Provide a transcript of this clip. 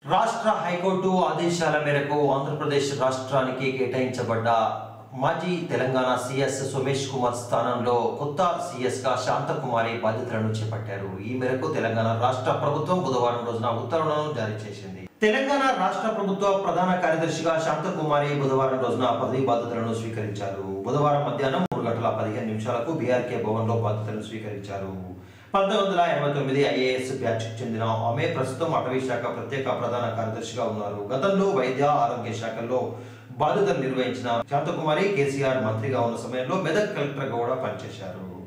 రాష్ట్ర హైకోర్టు ఆదేశాల మేరకు ఆంధ్రప్రదేశ్ రాష్ట్రానికి కేటాయించబడ్డ మాజీ తెలంగాణ సీఎస్ సోమేష్ కుమార్ స్థానంలో కొత్త సీఎస్ గా శాంతకుమారి బాధ్యతలను చేపట్టారు. ఈ మేరకు తెలంగాణ రాష్ట్ర ప్రభుత్వం బుధవారం రోజున ఉత్తర్వులను జారీ చేసింది. తెలంగాణ రాష్ట్ర ప్రభుత్వ ప్రధాన కార్యదర్శిగా శాంతకుమారి బుధవారం రోజున పదవి బాధ్యతలను స్వీకరించారు. బుధవారం మధ్యాహ్నం 3:15 బీఆర్కే భవన్ లో బాధ్యతలను స్వీకరించారు. 1989 ఐఏఎస్ బ్యాచ్ చెందిన ఆమె ప్రస్తుతం అటవీ శాఖ ప్రత్యేక ప్రధాన కార్యదర్శిగా ఉన్నారు. గతంలో వైద్య ఆరోగ్య శాఖల్లో బాధ్యతలు నిర్వహించిన శాంతకుమారి కేసీఆర్ మంత్రిగా ఉన్న సమయంలో మెదక్ కలెక్టర్గా కూడా పనిచేశారు.